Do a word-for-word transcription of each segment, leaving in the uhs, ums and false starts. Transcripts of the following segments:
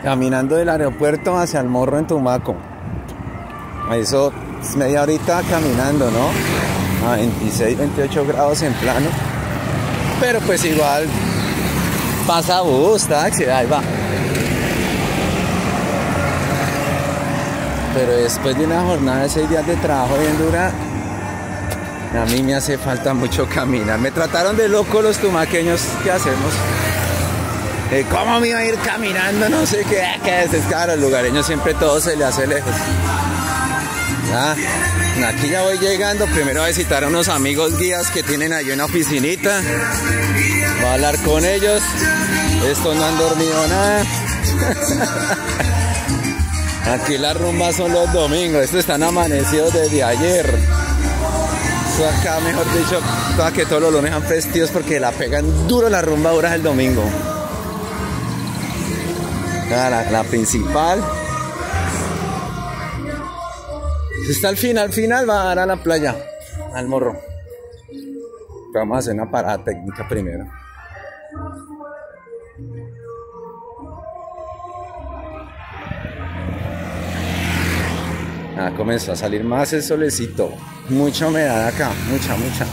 caminando del aeropuerto hacia el Morro en Tumaco. Eso es media horita caminando, ¿no? A veintiséis, veintiocho grados en plano. Pero pues igual pasa bus, taxi, ahí va. Pero después de una jornada de seis días de trabajo bien dura, a mí me hace falta mucho caminar. Me trataron de loco los tumaqueños. ¿Qué hacemos? Eh, ¿Cómo me iba a ir caminando? No sé qué, qué es, es claro, el lugareño siempre todo se le hace lejos. Ah, aquí ya voy llegando. Primero a visitar a unos amigos guías que tienen allí una oficinita. Voy a hablar con ellos. Estos no han dormido nada. Aquí las rumbas son los domingos. Estos están amanecidos desde ayer. Esto acá, mejor dicho, toda que todos los lunes han festivos porque la pegan duro la rumba dura el domingo. La, la, la principal. Está al final, al final va a dar a la playa, al Morro. Vamos a hacer una parada técnica primero. Ah, comenzó a salir más el solecito. Mucha humedad acá, mucha, mucha.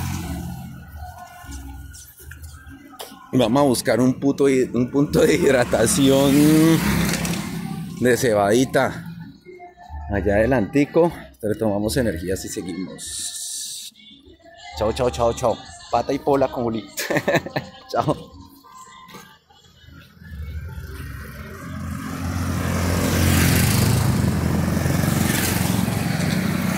Vamos a buscar un, puto, un punto de hidratación de cebadita. Allá adelantico, pero tomamos energías y seguimos. Chao, chao, chao, chao. Pata y pola con Juli. Chao.